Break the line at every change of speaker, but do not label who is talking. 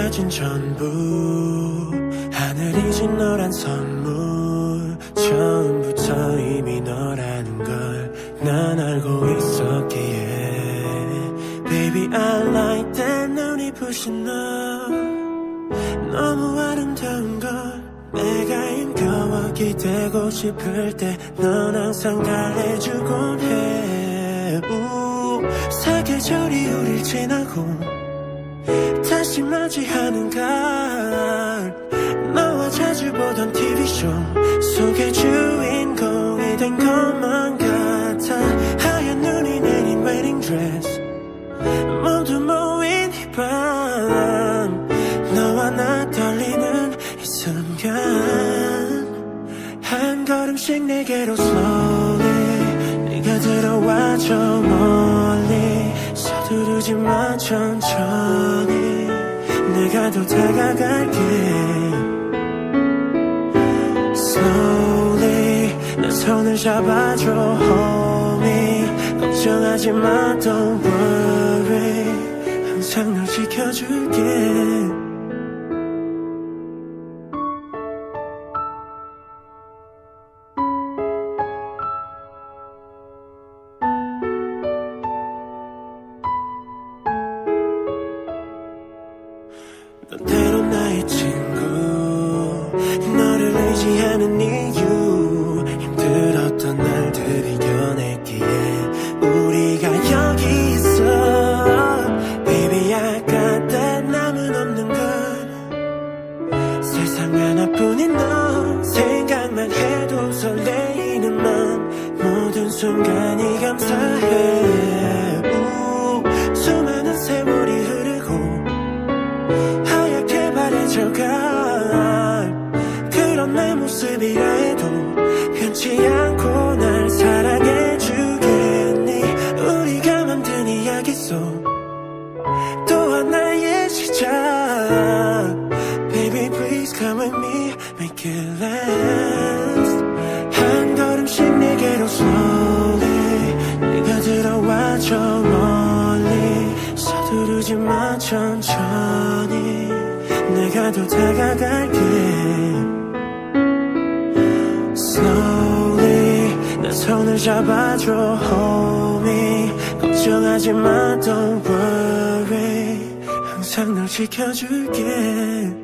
가진 전부 하늘이 준 너란 선물 처음부터 이미 너라는 걸 난 알고 있었기에 Baby I like that 눈이 부신 너 너무 아름다운 걸 내가 힘겨워 기대고 싶을 때 넌 항상 달래주곤 해 사계절이 우릴 지나고 다시 맞이하는 가을 너와 자주 보던 TV쇼 속의 주인공이 된 것만 같아 하얀 눈이 내린 웨딩 드레스 모두 모인 이 밤 너와 나 떨리는 이 순간 한 걸음씩 내게로 slowly 네가 들어와줘 멀리 서두르지 마 천천히 내가 더 다가갈게 Slowly 내 손을 잡아줘 homie 걱정하지 마 don't worry 항상 널 지켜줄게 넌 때론 나의 친구 너를 의지하는 이유 힘들었던 날들이 변했기에 우리가 여기 있어 Baby I got that 남은 없는 걸 세상 하나뿐인 너 생각만 해도 설레이는 맘 모든 순간이 감사해 수많은 세월이 흐르고 그런 내 모습이라 해도 변치 않고 날 사랑해주겠니 우리가 만든 이야기 속 또 하나의 시작 Baby please come with me make it last 한 걸음씩 내게로 slowly 네가 들어와줘 멀리 서두르지 마 천천히 내가 더 다가갈게 Slowly 내 손을 잡아줘 homie 걱정하지 마 don't worry 항상 널 지켜줄게